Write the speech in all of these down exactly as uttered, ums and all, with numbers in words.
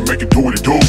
make it do what it do.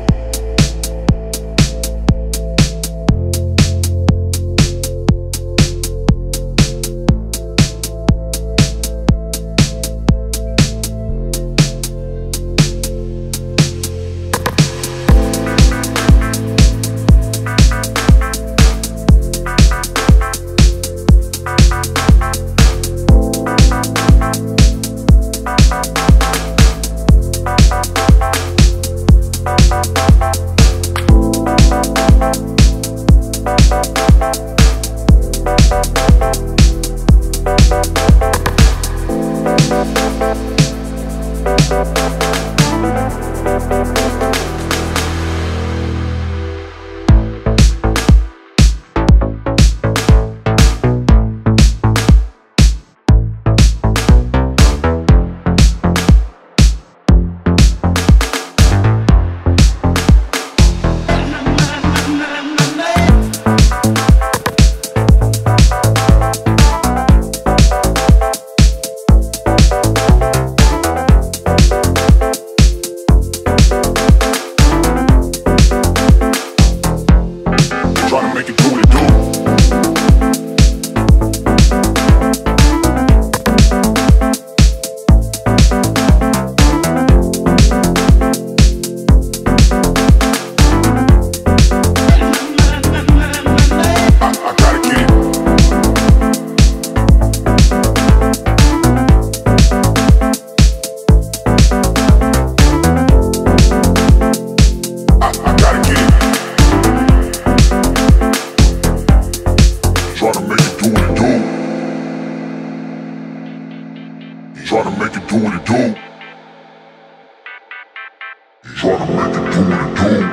Try to make it do what it do. Try to make it do what it do.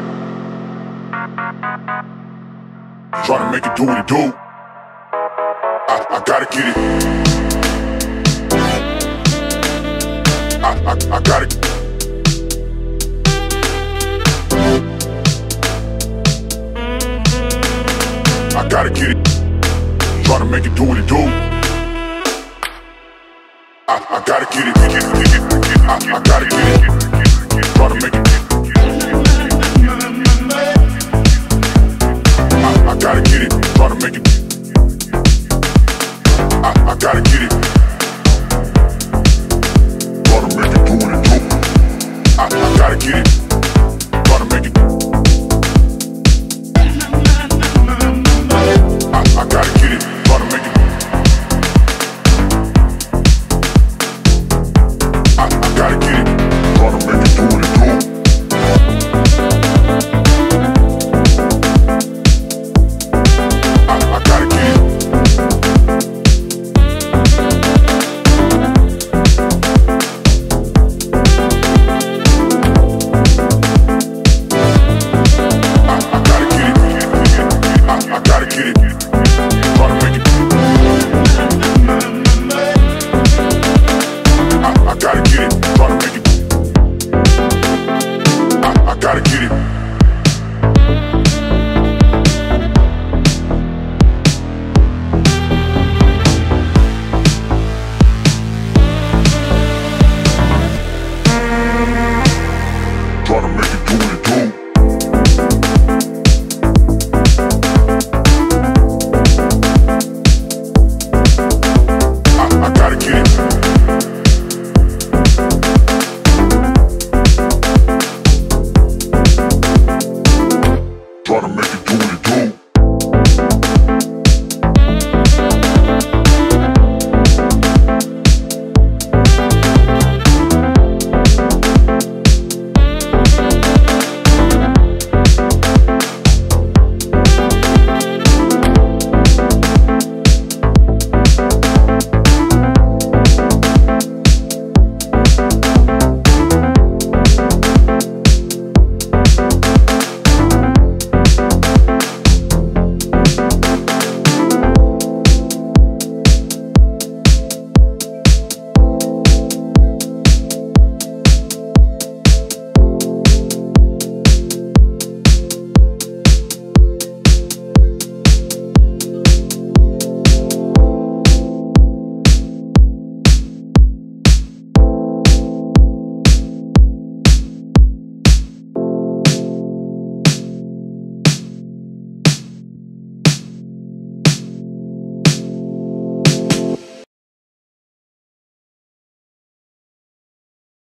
Try to make it do what it do. I, I gotta get it. I, I, I gotta get it. I gotta get it. Try to make it do what it do. I, I gotta get it. Get it, get it, get it. I, I gotta get it. Try to make it. I, I gotta get it. Try to make it. I, I gotta get it. Try to make it do what it do. I, I gotta get it. Try to make it. I gotta get it, try to make it. I, I gotta get it, try to make it do what it do. I, I gotta get it. I, I gotta get it. I, I gotta get it. I gotta get it.